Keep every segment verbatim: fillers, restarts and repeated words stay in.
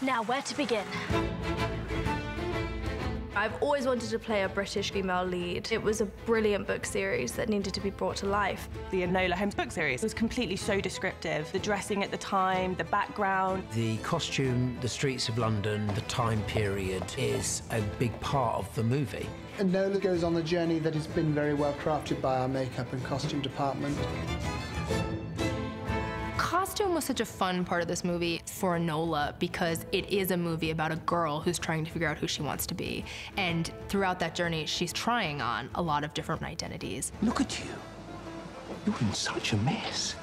Now, where to begin? I've always wanted to play a British female lead. It was a brilliant book series that needed to be brought to life. The Enola Holmes book series was completely so descriptive. The dressing at the time, the background. The costume, the streets of London, the time period is a big part of the movie. Enola goes on a journey that has been very well crafted by our makeup and costume department. Costume was such a fun part of this movie for Enola because it is a movie about a girl who's trying to figure out who she wants to be. And throughout that journey, she's trying on a lot of different identities. Look at you. You're in such a mess.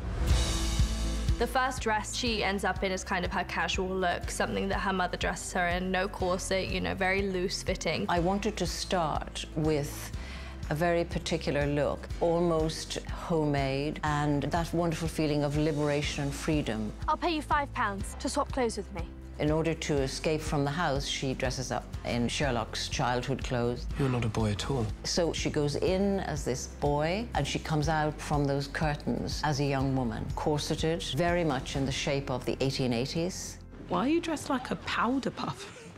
The first dress she ends up in is kind of her casual look, something that her mother dresses her in, no corset, you know, very loose fitting. I wanted to start with a very particular look, almost homemade, and that wonderful feeling of liberation and freedom. I'll pay you five pounds to swap clothes with me. In order to escape from the house, she dresses up in Sherlock's childhood clothes. You're not a boy at all. So she goes in as this boy, and she comes out from those curtains as a young woman, corseted, very much in the shape of the eighteen eighties. Why are you dressed like a powder puff?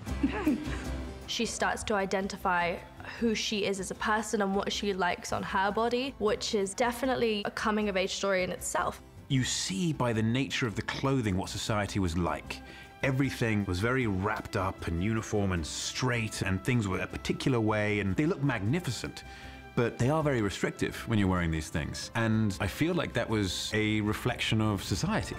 She starts to identify who she is as a person and what she likes on her body, which is definitely a coming-of-age story in itself. You see by the nature of the clothing what society was like. Everything was very wrapped up and uniform and straight, and things were a particular way, and they look magnificent. But they are very restrictive when you're wearing these things. And I feel like that was a reflection of society.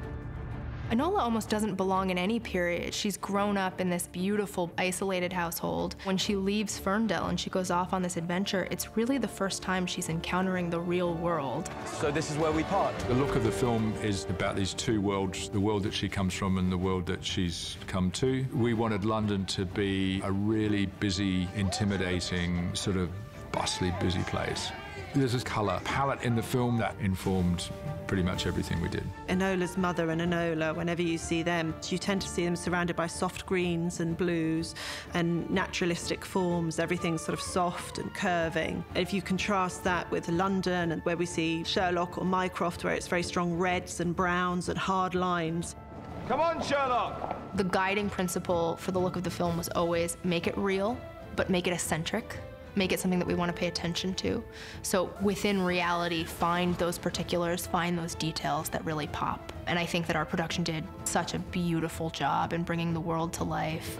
Enola almost doesn't belong in any period. She's grown up in this beautiful, isolated household. When she leaves Ferndale and she goes off on this adventure, it's really the first time she's encountering the real world. So this is where we part. The look of the film is about these two worlds, the world that she comes from and the world that she's come to. We wanted London to be a really busy, intimidating, sort of bustly, busy place. There's this colour palette in the film that informed pretty much everything we did. Enola's mother and Enola, whenever you see them, you tend to see them surrounded by soft greens and blues and naturalistic forms. Everything's sort of soft and curving. If you contrast that with London, and where we see Sherlock or Mycroft, where it's very strong reds and browns and hard lines. Come on, Sherlock! The guiding principle for the look of the film was always make it real, but make it eccentric. Make it something that we want to pay attention to. So within reality, find those particulars, find those details that really pop. And I think that our production did such a beautiful job in bringing the world to life.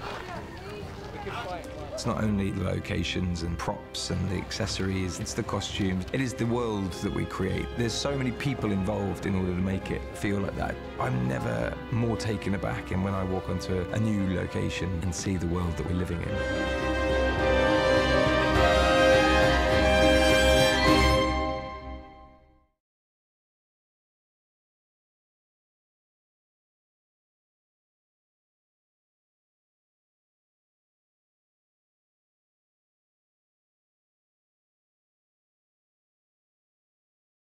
It's not only the locations and props and the accessories, it's the costumes. It is the world that we create. There's so many people involved in order to make it feel like that. I'm never more taken aback than when I walk onto a new location and see the world that we're living in.